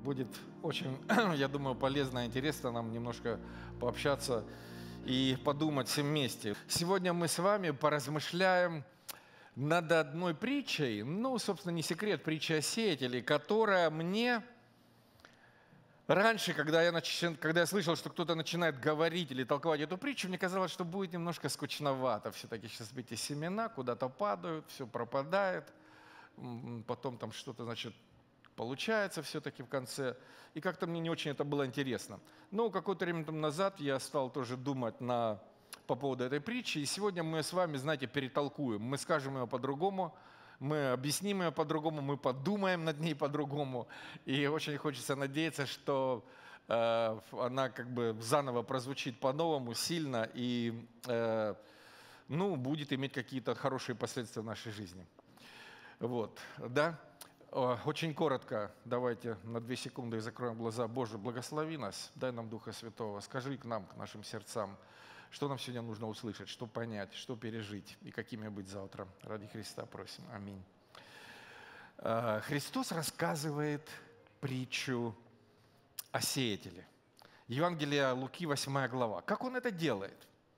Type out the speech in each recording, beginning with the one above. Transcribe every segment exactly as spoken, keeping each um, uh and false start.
Будет очень, я думаю, полезно и интересно нам немножко пообщаться и подумать все вместе. Сегодня мы с вами поразмышляем над одной притчей, ну, собственно, не секрет, притча о сеятеле, которая мне раньше, когда я, нач... когда я слышал, что кто-то начинает говорить или толковать эту притчу, мне казалось, что будет немножко скучновато. Все-таки сейчас эти семена куда-то падают, все пропадает, потом там что-то, значит, получается все-таки в конце. И как-то мне не очень это было интересно. Но какое-то время там назад я стал тоже думать на, по поводу этой притчи. И сегодня мы с вами, знаете, перетолкуем. Мы скажем ее по-другому, мы объясним ее по-другому, мы подумаем над ней по-другому. И очень хочется надеяться, что э, она как бы заново прозвучит по-новому, сильно и э, ну, будет иметь какие-то хорошие последствия в нашей жизни. Вот, да? Очень коротко, давайте на две секунды закроем глаза. Боже, благослови нас, дай нам Духа Святого, скажи к нам, к нашим сердцам, что нам сегодня нужно услышать, что понять, что пережить и какими быть завтра. Ради Христа просим. Аминь. Христос рассказывает притчу о сеятеле. Евангелие Луки, восьмая глава. Как Он это делает?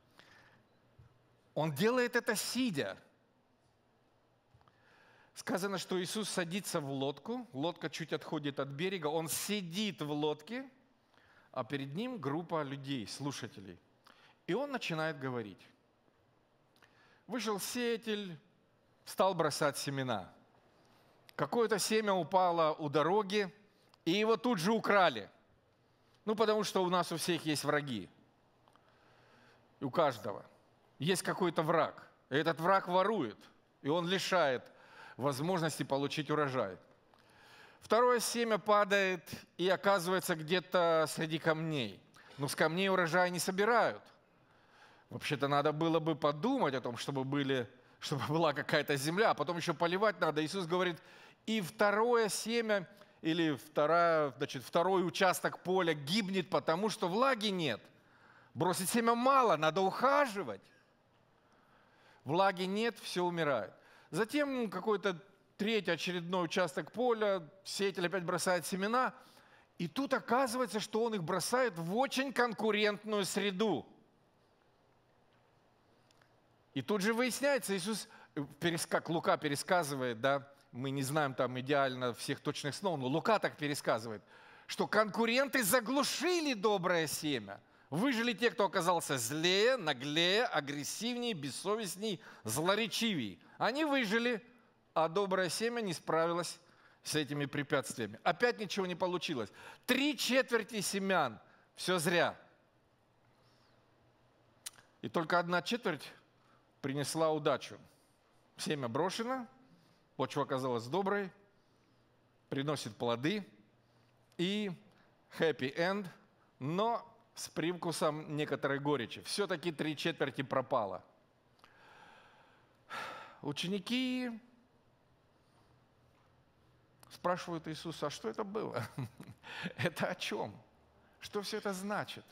Он делает это сидя. Сказано, что Иисус садится в лодку, лодка чуть отходит от берега, Он сидит в лодке, а перед Ним группа людей, слушателей. И Он начинает говорить. Вышел сеятель, стал бросать семена. Какое-то семя упало у дороги, и его тут же украли. Ну, потому что у нас у всех есть враги. У каждого. Есть какой-то враг. И этот враг ворует, и он лишает возможности получить урожай. Второе семя падает и оказывается где-то среди камней. Но с камней урожай не собирают. Вообще-то надо было бы подумать о том, чтобы, были, чтобы была какая-то земля, а потом еще поливать надо. Иисус говорит, и второе семя, или вторая, значит, второй участок поля гибнет, потому что влаги нет. Бросить семя мало, надо ухаживать. Влаги нет, все умирает. Затем какой-то третий очередной участок поля, сеятель опять бросает семена, и тут оказывается, что он их бросает в очень конкурентную среду. И тут же выясняется, Иисус, как Лука пересказывает, да, мы не знаем там идеально всех точных слов, но Лука так пересказывает, что конкуренты заглушили доброе семя. Выжили те, кто оказался злее, наглее, агрессивнее, бессовестней, злоречивей. Они выжили, а доброе семя не справилось с этими препятствиями. Опять ничего не получилось. Три четверти семян. Все зря. И только одна четверть принесла удачу. Семя брошено, почва оказалась доброй, приносит плоды и happy end, но с привкусом некоторой горечи. Все-таки три четверти пропало. Ученики спрашивают Иисуса, а что это было? Это о чем? Что все это значит?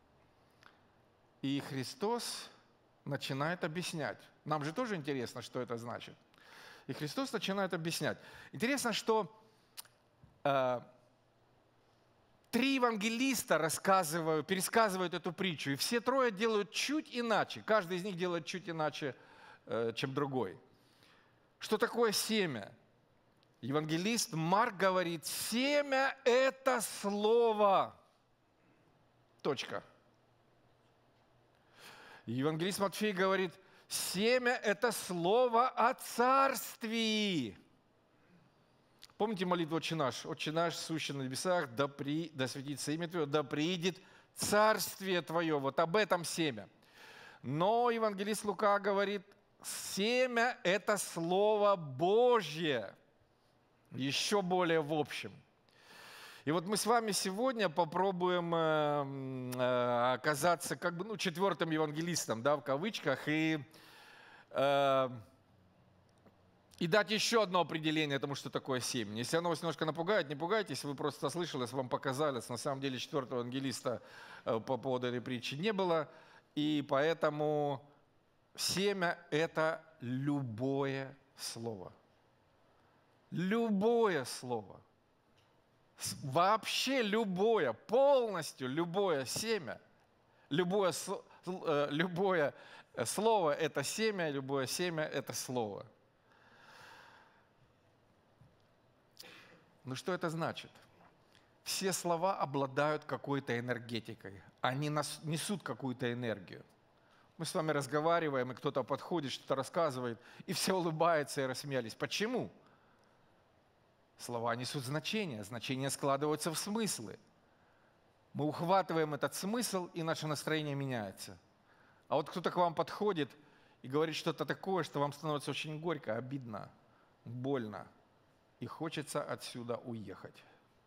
И Христос начинает объяснять. Нам же тоже интересно, что это значит. И Христос начинает объяснять. Интересно, что э, три евангелиста рассказывают, пересказывают эту притчу, и все трое делают чуть иначе. Каждый из них делает чуть иначе, э, чем другой. Что такое семя? Евангелист Марк говорит, семя – это слово. Точка. Евангелист Матфей говорит, семя – это слово о царстве. Помните молитву «Отче наш»? «Отче наш, сущий на небесах, да, при... да светится имя Твое, да приидет царствие Твое». Вот об этом семя. Но евангелист Лука говорит, семя – это Слово Божье. Еще более в общем. И вот мы с вами сегодня попробуем э, э, оказаться как бы ну, четвертым евангелистом, да, в кавычках, и, э, и дать еще одно определение тому, что такое семя. Если оно вас немножко напугает, не пугайтесь, вы просто слышали, вам показали. На самом деле четвертого евангелиста э, по поводу этой притчи не было, и поэтому семя – это любое слово. Любое слово. Вообще любое, полностью любое семя, любое, любое слово – это семя, любое семя – это слово. Ну что это значит? Все слова обладают какой-то энергетикой, они несут какую-то энергию. Мы с вами разговариваем, и кто-то подходит, что-то рассказывает, и все улыбаются и рассмеялись. Почему? Слова несут значение, значения складываются в смыслы. Мы ухватываем этот смысл, и наше настроение меняется. А вот кто-то к вам подходит и говорит что-то такое, что вам становится очень горько, обидно, больно, и хочется отсюда уехать.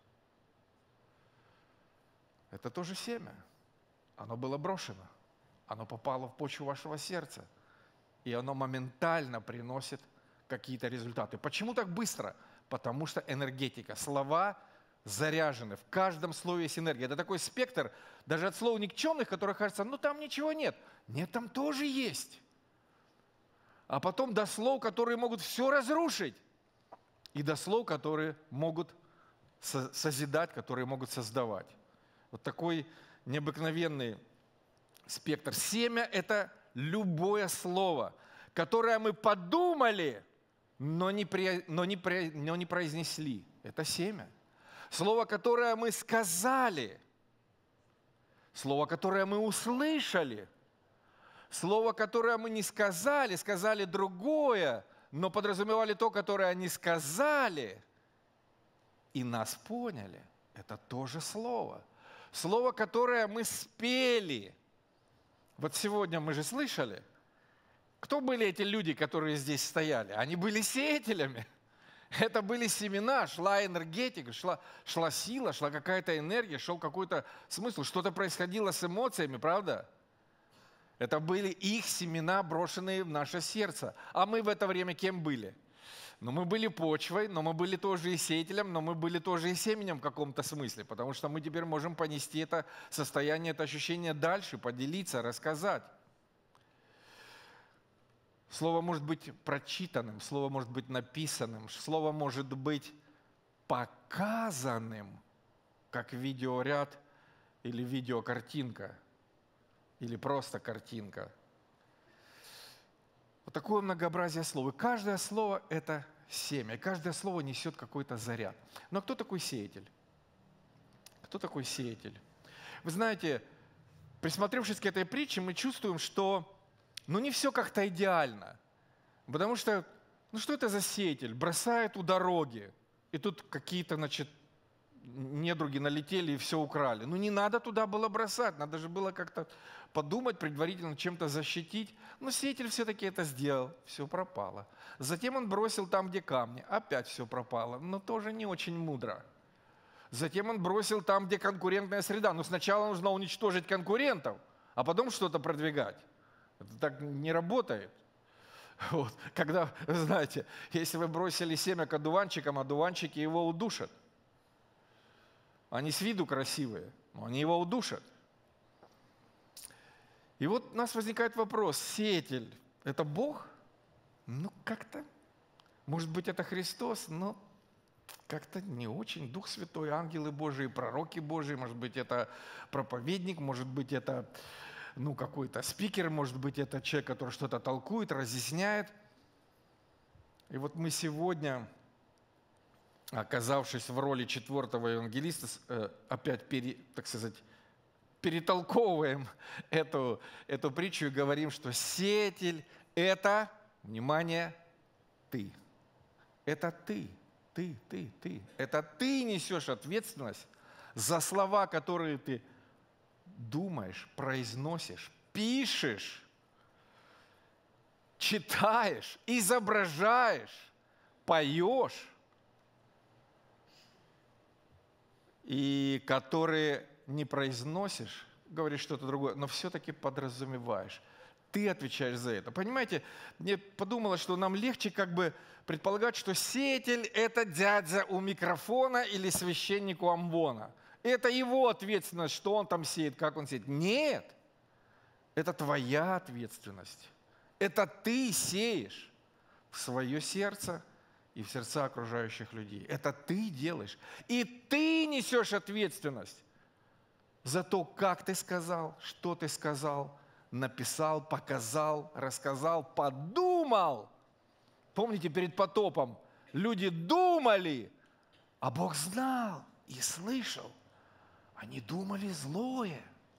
Это тоже семя. Оно было брошено. Оно попало в почву вашего сердца. И оно моментально приносит какие-то результаты. Почему так быстро? Потому что энергетика. Слова заряжены. В каждом слове есть энергия. Это такой спектр, даже от слов никчемных, которые кажется, ну там ничего нет. Нет, там тоже есть. А потом до слов, которые могут все разрушить. И до слов, которые могут созидать, которые могут создавать. Вот такой необыкновенный спектр. Семя – это любое слово, которое мы подумали, но не, при, но, не при, но не произнесли. Это семя. Слово, которое мы сказали. Слово, которое мы услышали. Слово, которое мы не сказали, сказали другое, но подразумевали то, которое они сказали, и нас поняли. Это тоже слово. Слово, которое мы спели. Вот сегодня мы же слышали, кто были эти люди, которые здесь стояли? Они были сеятелями. Это были семена, шла энергетика, шла, шла сила, шла какая-то энергия, шел какой-то смысл. Что-то происходило с эмоциями, правда? Это были их семена, брошенные в наше сердце. А мы в это время кем были? Ну, мы были почвой, но мы были тоже и сеятелем, но мы были тоже и семенем в каком-то смысле, потому что мы теперь можем понести это состояние, это ощущение дальше, поделиться, рассказать. Слово может быть прочитанным, слово может быть написанным, слово может быть показанным, как видеоряд или видеокартинка, или просто картинка. Вот такое многообразие слов. И каждое слово – это семя, и каждое слово несет какой-то заряд. Но кто такой сеятель? Кто такой сеятель? Вы знаете, присмотревшись к этой притче, мы чувствуем, что ну, не все как-то идеально. Потому что, ну что это за сеятель? Бросает у дороги, и тут какие-то, значит, недруги налетели и все украли. Ну не надо туда было бросать, надо же было как-то подумать, предварительно чем-то защитить. Но сеятель все-таки это сделал, все пропало. Затем он бросил там, где камни, опять все пропало, но тоже не очень мудро. Затем он бросил там, где конкурентная среда. Но сначала нужно уничтожить конкурентов, а потом что-то продвигать. Это так не работает. Вот. Когда, вы знаете, если вы бросили семя к одуванчикам, одуванчики его удушат. Они с виду красивые, но они его удушат. И вот у нас возникает вопрос, сеятель – это Бог? Ну, как-то, может быть, это Христос, но как-то не очень. Дух Святой, ангелы Божии, пророки Божии, может быть, это проповедник, может быть, это ну, какой-то спикер, может быть, это человек, который что-то толкует, разъясняет. И вот мы сегодня, оказавшись в роли четвертого евангелиста, опять, пере, так сказать, перетолковываем эту, эту притчу и говорим, что сеятель – это, внимание, ты. Это ты, ты, ты, ты. Это ты несешь ответственность за слова, которые ты думаешь, произносишь, пишешь, читаешь, изображаешь, поешь, и которые не произносишь, говоришь что-то другое, но все-таки подразумеваешь. Ты отвечаешь за это. Понимаете, мне подумалось, что нам легче как бы предполагать, что сеятель – это дядя у микрофона или священник у амвона. Это его ответственность, что он там сеет, как он сеет. Нет, это твоя ответственность. Это ты сеешь в свое сердце и в сердца окружающих людей. Это ты делаешь. И ты несешь ответственность за то, как ты сказал, что ты сказал, написал, показал, рассказал, подумал. Помните, перед потопом люди думали, а Бог знал и слышал. Они думали злое.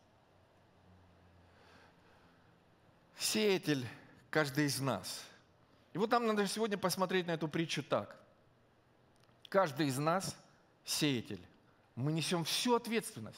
Сеятель – каждый из нас. И вот нам надо сегодня посмотреть на эту притчу так. Каждый из нас – сеятель. Мы несем всю ответственность.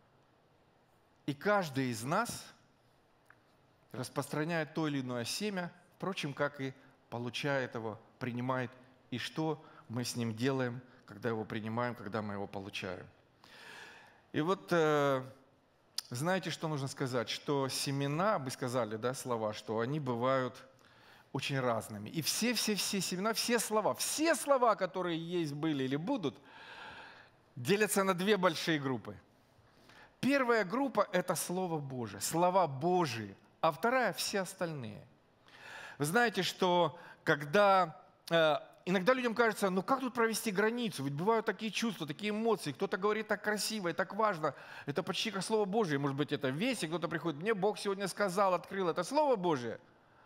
И каждый из нас распространяет то или иное семя, впрочем, как и получает его, принимает, и что мы с ним делаем, когда его принимаем, когда мы его получаем. И вот э, знаете, что нужно сказать? Что семена, вы сказали, да, слова, что они бывают очень разными. И все-все-все семена, все слова, все слова, которые есть, были или будут, делятся на две большие группы. Первая группа – это Слово Божие, слова Божии, а вторая – все остальные. Вы знаете, что когда э, иногда людям кажется, ну как тут провести границу? Ведь бывают такие чувства, такие эмоции. Кто-то говорит так красиво и так важно. Это почти как Слово Божие. Может быть, это весь, и кто-то приходит, мне Бог сегодня сказал, открыл. Это Слово Божие.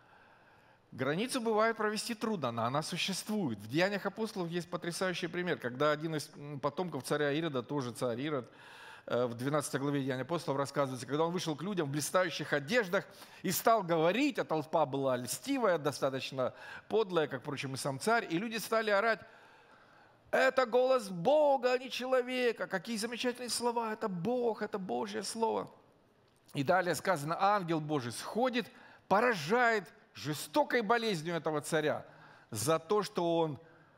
Границу бывает провести трудно, но она существует. В Деяниях апостолов есть потрясающий пример, когда один из потомков царя Ирода, тоже царь Ирод, в двенадцатой главе Деяний апостолов рассказывается, когда он вышел к людям в блистающих одеждах и стал говорить, а толпа была льстивая, достаточно подлая, как, впрочем, и сам царь, и люди стали орать, это голос Бога, а не человека, какие замечательные слова, это Бог, это Божье Слово. И далее сказано, ангел Божий сходит, поражает жестокой болезнью этого царя за то, что он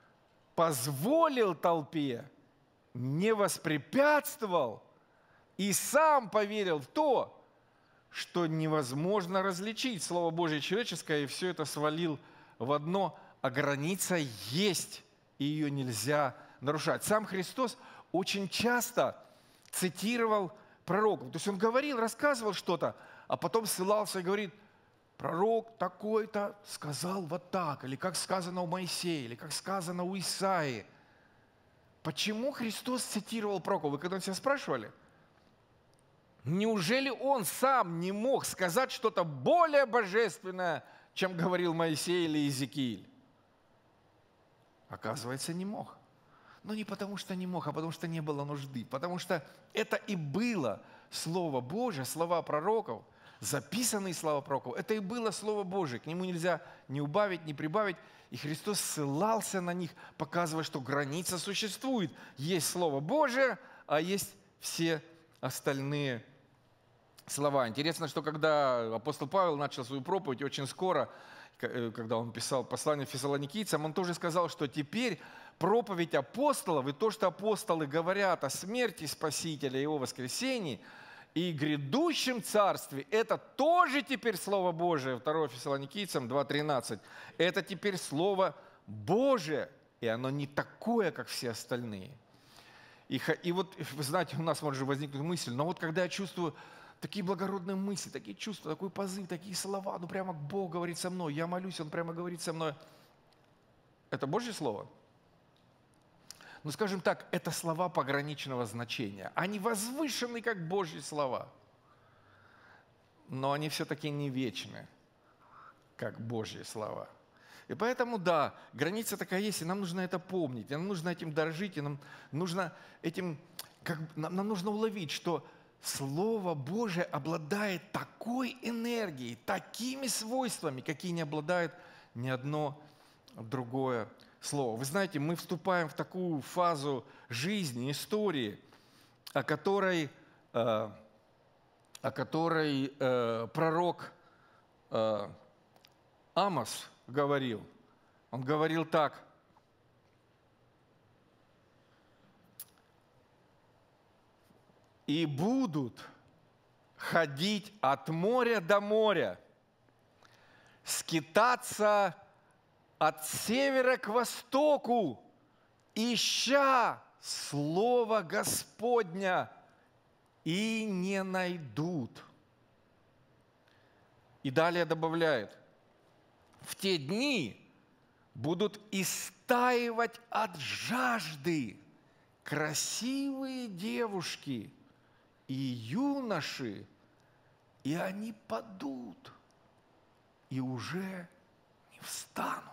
позволил толпе, не воспрепятствовал и сам поверил в то, что невозможно различить Слово Божье человеческое, и все это свалил в одно, а граница есть, и ее нельзя нарушать. Сам Христос очень часто цитировал пророков. То есть он говорил, рассказывал что-то, а потом ссылался и говорит, пророк такой-то сказал вот так, или как сказано у Моисея, или как сказано у Исаии. Почему Христос цитировал пророков? Вы когда-нибудь себя спрашивали? Неужели он сам не мог сказать что-то более божественное, чем говорил Моисей или Иезекииль? Оказывается, не мог. Но не потому, что не мог, а потому, что не было нужды. Потому что это и было Слово Божие, слова пророков, записанные слова пророков. Это и было Слово Божие. К нему нельзя ни убавить, ни прибавить. И Христос ссылался на них, показывая, что граница существует. Есть Слово Божие, а есть все остальные слова. Интересно, что когда апостол Павел начал свою проповедь, очень скоро, когда он писал послание фессалоникийцам, он тоже сказал, что теперь проповедь апостолов и то, что апостолы говорят о смерти Спасителя и его воскресении и грядущем царстве, это тоже теперь Слово Божие. второе Фессалоникийцам два тринадцать. Это теперь Слово Божие, и оно не такое, как все остальные. И, и вот, вы знаете, у нас может возникнуть мысль, но вот когда я чувствую такие благородные мысли, такие чувства, такой позыв, такие слова, ну прямо Бог говорит со мной, я молюсь, Он прямо говорит со мной. Это Божье Слово? Ну, скажем так, это слова пограничного значения. Они возвышены, как Божьи слова. Но они все-таки не вечны, как Божьи слова. И поэтому, да, граница такая есть, и нам нужно это помнить, и нам нужно этим дорожить, и нам нужно этим, как, нам, нам нужно уловить, что Слово Божие обладает такой энергией, такими свойствами, какие не обладает ни одно другое слово. Вы знаете, мы вступаем в такую фазу жизни, истории, о которой, э, о которой э, пророк э, Амос говорил. Он говорил так. «И будут ходить от моря до моря, скитаться от севера к востоку, ища Слово Господня, и не найдут». И далее добавляет, в те дни будут истаивать от жажды красивые девушки и юноши, и они падут, и уже не встанут.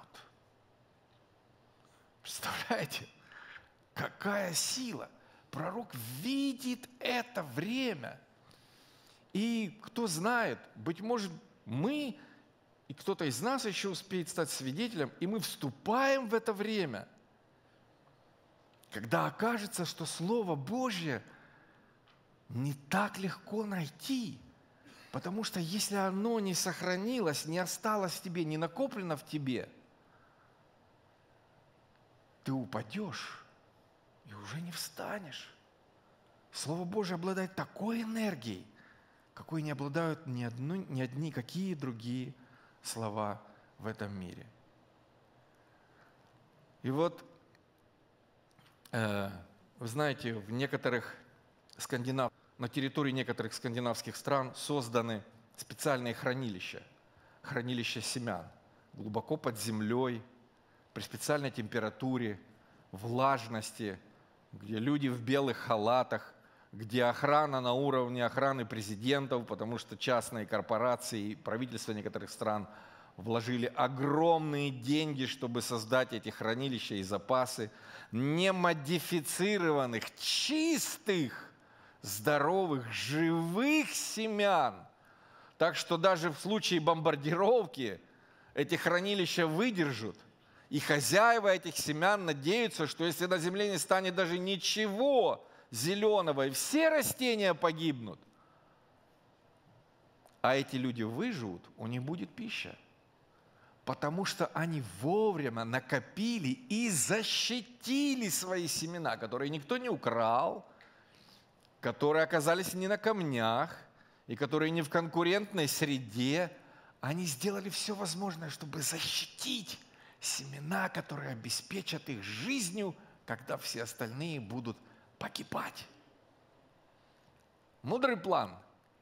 Представляете, какая сила! Пророк видит это время. И кто знает, быть может, мы, и кто-то из нас еще успеет стать свидетелем, и мы вступаем в это время, когда окажется, что Слово Божье не так легко найти. Потому что если оно не сохранилось, не осталось в тебе, не накоплено в тебе, ты упадешь и уже не встанешь. Слово Божье обладает такой энергией, какой не обладают ни, одну, ни одни какие другие слова в этом мире. И вот, э, вы знаете, в некоторых скандинав... на территории некоторых скандинавских стран созданы специальные хранилища, хранилища семян, глубоко под землей, при специальной температуре, влажности, где люди в белых халатах, где охрана на уровне охраны президентов, потому что частные корпорации и правительства некоторых стран вложили огромные деньги, чтобы создать эти хранилища и запасы немодифицированных, чистых, здоровых, живых семян. Так что даже в случае бомбардировки эти хранилища выдержат. И хозяева этих семян надеются, что если на земле не станет даже ничего зеленого, и все растения погибнут, а эти люди выживут, у них будет пища. Потому что они вовремя накопили и защитили свои семена, которые никто не украл, которые оказались не на камнях, и которые не в конкурентной среде. Они сделали все возможное, чтобы защитить семена, которые обеспечат их жизнью, когда все остальные будут погибать. Мудрый план.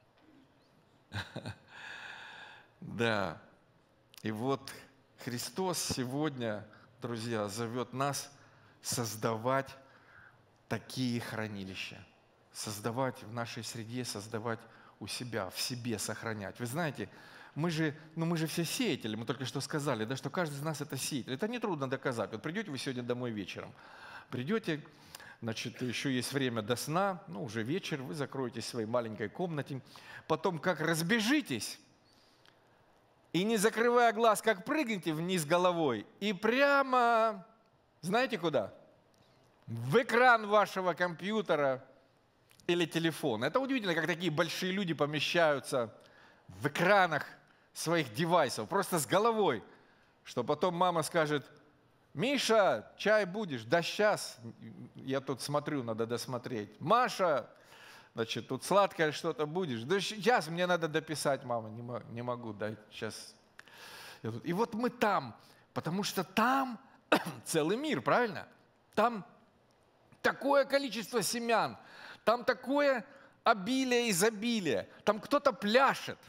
Да. И вот Христос сегодня, друзья, зовет нас создавать такие хранилища. Создавать в нашей среде, создавать у себя, в себе сохранять. Вы знаете, мы же, ну мы же все сеятели, мы только что сказали, да, что каждый из нас это сеятель. Это нетрудно доказать. Вот придете вы сегодня домой вечером, придете, значит, еще есть время до сна, ну уже вечер, вы закроетесь в своей маленькой комнате, потом как разбежитесь, и не закрывая глаз, как прыгнете вниз головой, и прямо, знаете куда? В экран вашего компьютера или телефона. Это удивительно, как такие большие люди помещаются в экранах своих девайсов, просто с головой, что потом мама скажет: «Миша, чай будешь?» «Да сейчас, я тут смотрю, надо досмотреть». «Маша, значит, тут сладкое что-то будешь?» «Да сейчас, мне надо дописать, мама, не могу, дай сейчас». И вот мы там, потому что там целый мир, правильно? Там такое количество семян, там такое обилие, изобилие, там кто-то пляшет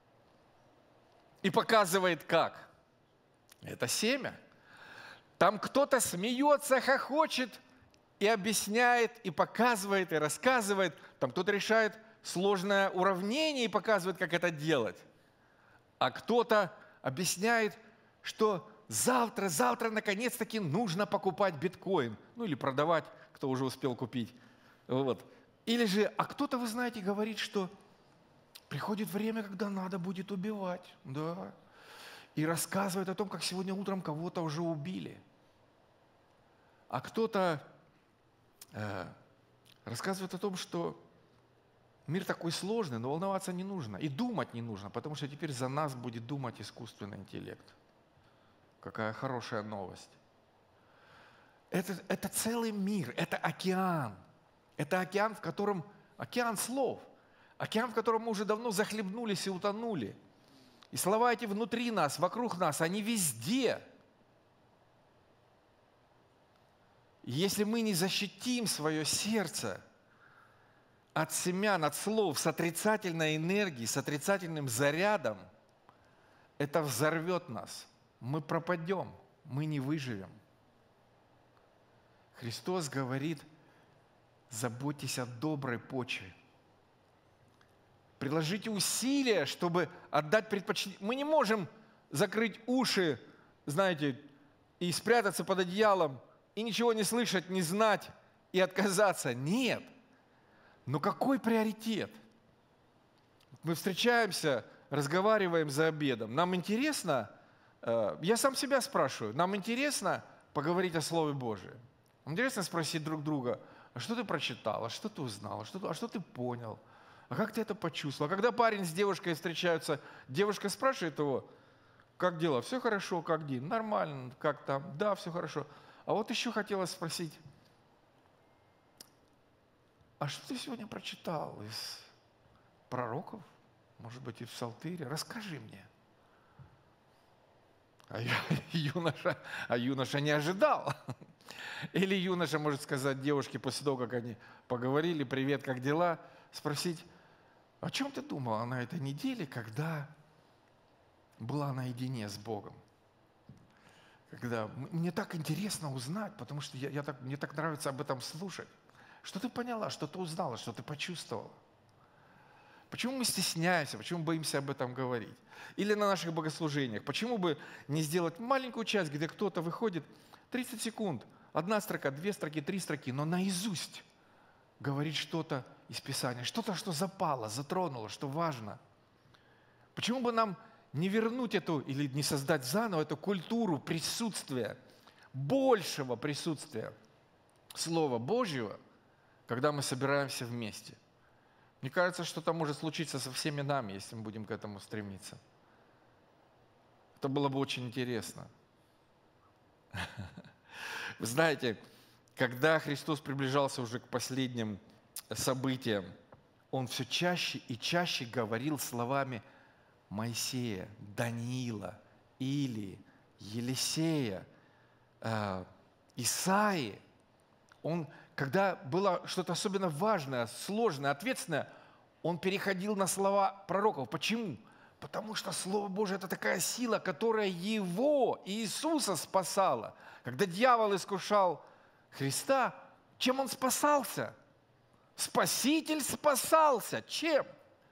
и показывает как. Это семя. Там кто-то смеется, хохочет и объясняет, и показывает, и рассказывает. Там кто-то решает сложное уравнение и показывает, как это делать. А кто-то объясняет, что завтра, завтра наконец-таки нужно покупать биткоин. Ну или продавать, кто уже успел купить. Вот. Или же, а кто-то, вы знаете, говорит, что приходит время, когда надо будет убивать. Да. И рассказывает о том, как сегодня утром кого-то уже убили. А кто-то э, рассказывает о том, что мир такой сложный, но волноваться не нужно. И думать не нужно, потому что теперь за нас будет думать искусственный интеллект. Какая хорошая новость. Это, это целый мир, это океан. Это океан, в котором, океан слов. Океан, в котором мы уже давно захлебнулись и утонули. И слова эти внутри нас, вокруг нас, они везде. И если мы не защитим свое сердце от семян, от слов с отрицательной энергией, с отрицательным зарядом, это взорвет нас. Мы пропадем. мы не выживем. Христос говорит, заботьтесь о доброй почве. Приложите усилия, чтобы отдать предпочтение. Мы не можем закрыть уши, знаете, и спрятаться под одеялом, и ничего не слышать, не знать, и отказаться. Нет. Но какой приоритет? Мы встречаемся, разговариваем за обедом. Нам интересно, я сам себя спрашиваю, нам интересно поговорить о Слове Божьем. Интересно спросить друг друга, а что ты прочитал, а что ты узнал, а что, а что ты понял, а как ты это почувствовал? А когда парень с девушкой встречаются, девушка спрашивает его, как дела? Все хорошо, как день? Нормально, как там? Да, все хорошо. А вот еще хотелось спросить, а что ты сегодня прочитал из пророков? Может быть, и в Псалтире? Расскажи мне. А юноша, а юноша не ожидал. Или юноша может сказать девушке после того, как они поговорили, привет, как дела, спросить, о чем ты думала на этой неделе, когда была наедине с Богом? Когда мне так интересно узнать, потому что я, я так, мне так нравится об этом слушать. Что ты поняла, что ты узнала, что ты почувствовала? Почему мы стесняемся, почему боимся об этом говорить? Или на наших богослужениях. Почему бы не сделать маленькую часть, где кто-то выходит, тридцать секунд, одна строка, две строки, три строки, но наизусть говорить что-то из Писания, что-то, что запало, затронуло, что важно. Почему бы нам не вернуть эту или не создать заново эту культуру присутствия, большего присутствия Слова Божьего, когда мы собираемся вместе? Мне кажется, что это может случиться со всеми нами, если мы будем к этому стремиться. Это было бы очень интересно. Вы знаете, когда Христос приближался уже к последним событиям, Он все чаще и чаще говорил словами Моисея, Даниила, Илии, Елисея, э, Исаии. Он, когда было что-то особенно важное, сложное, ответственное, он переходил на слова пророков. Почему? Потому что Слово Божие – это такая сила, которая Его, Иисуса, спасала. Когда дьявол искушал Христа, чем Он спасался? Спаситель спасался. Чем?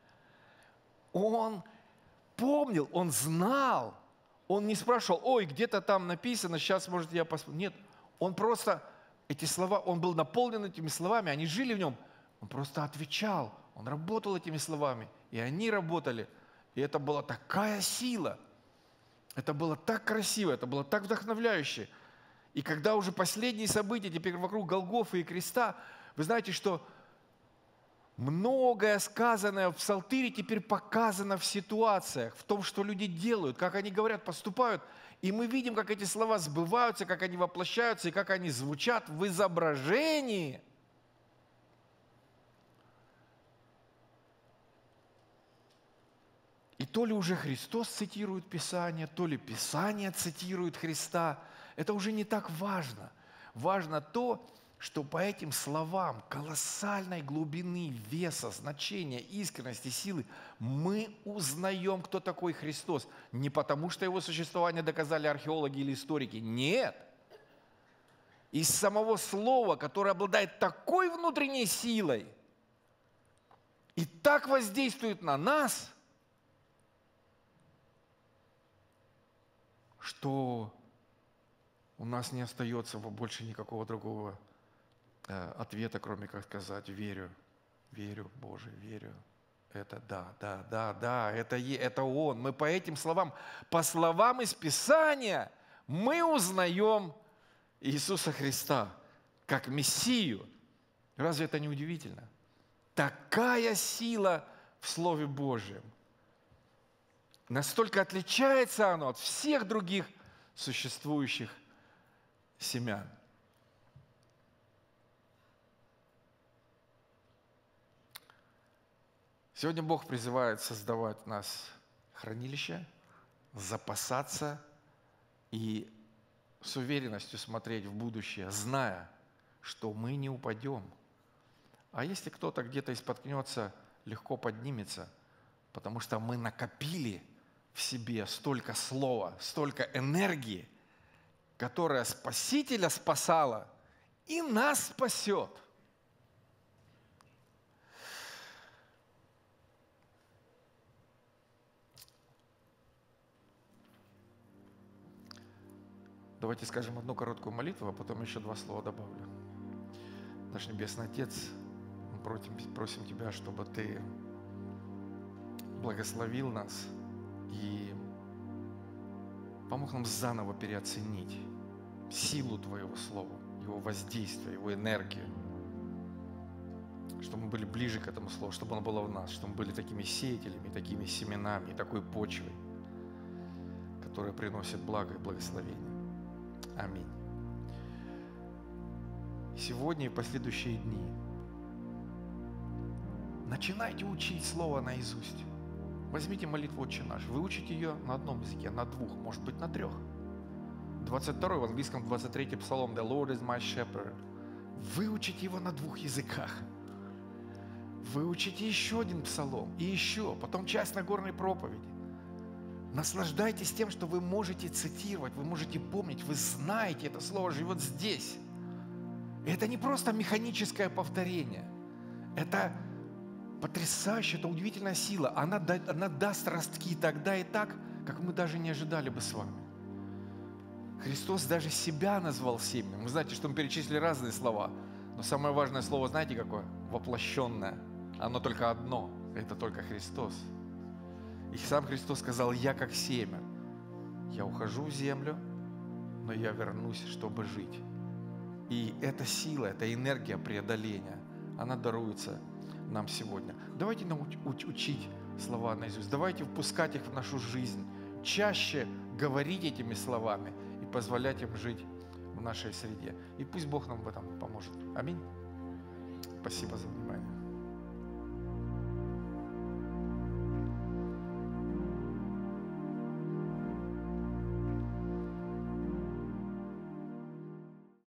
Он помнил, Он знал. Он не спрашивал, ой, где-то там написано, сейчас, может, я посмотрю. Нет, Он просто, эти слова, Он был наполнен этими словами, они жили в Нем. Он просто отвечал, Он работал этими словами, и они работали. И это была такая сила, это было так красиво, это было так вдохновляюще. И когда уже последние события, теперь вокруг Голгофы и креста, вы знаете, что многое сказанное в Псалтире теперь показано в ситуациях, в том, что люди делают, как они говорят, поступают. И мы видим, как эти слова сбываются, как они воплощаются и как они звучат в изображении. И то ли уже Христос цитирует Писание, то ли Писание цитирует Христа. Это уже не так важно. Важно то, что по этим словам колоссальной глубины, веса, значения, искренности, силы мы узнаем, кто такой Христос. Не потому, что Его существование доказали археологи или историки. Нет. Из самого слова, которое обладает такой внутренней силой и так воздействует на нас, что у нас не остается больше никакого другого э, ответа, кроме как сказать «верю, верю, Боже, верю». Это да, да, да, да, это, это Он. Мы по этим словам, по словам из Писания, мы узнаем Иисуса Христа как Мессию. Разве это не удивительно? Такая сила в Слове Божьем. Настолько отличается оно от всех других существующих семян. Сегодня Бог призывает создавать в нас хранилище, запасаться и с уверенностью смотреть в будущее, зная, что мы не упадем. А если кто-то где-то и споткнется, легко поднимется, потому что мы накопили в себе столько слова, столько энергии, которая Спасителя спасала и нас спасет. Давайте скажем одну короткую молитву, а потом еще два слова добавлю. Наш Небесный Отец, мы просим, просим Тебя, чтобы Ты благословил нас и помог нам заново переоценить силу Твоего Слова, его воздействие, его энергию, чтобы мы были ближе к этому Слову, чтобы оно было в нас, чтобы мы были такими сеятелями, такими семенами, такой почвой, которая приносит благо и благословение. Аминь. Сегодня и последующие дни начинайте учить Слово наизусть. Возьмите молитву «Отче наш», выучите ее на одном языке, на двух, может быть, на трех. двадцать второй в английском, двадцать третий псалом «The Lord is my shepherd». Выучите его на двух языках. Выучите еще один псалом и еще, потом часть Нагорной проповеди. Наслаждайтесь тем, что вы можете цитировать, вы можете помнить, вы знаете, это слово живет здесь. И это не просто механическое повторение. Это потрясающе, это удивительная сила. Она, она даст ростки тогда и так, как мы даже не ожидали бы с вами. Христос даже себя назвал семенем. Вы знаете, что мы перечислили разные слова. Но самое важное слово, знаете какое? Воплощенное. Оно только одно. Это только Христос. И сам Христос сказал: я как семя. Я ухожу в землю, но я вернусь, чтобы жить. И эта сила, эта энергия преодоления, она даруется нам сегодня. Давайте науч- уч- учить слова наизусть. Давайте впускать их в нашу жизнь. Чаще говорить этими словами и позволять им жить в нашей среде. И пусть Бог нам в этом поможет. Аминь. Спасибо за внимание.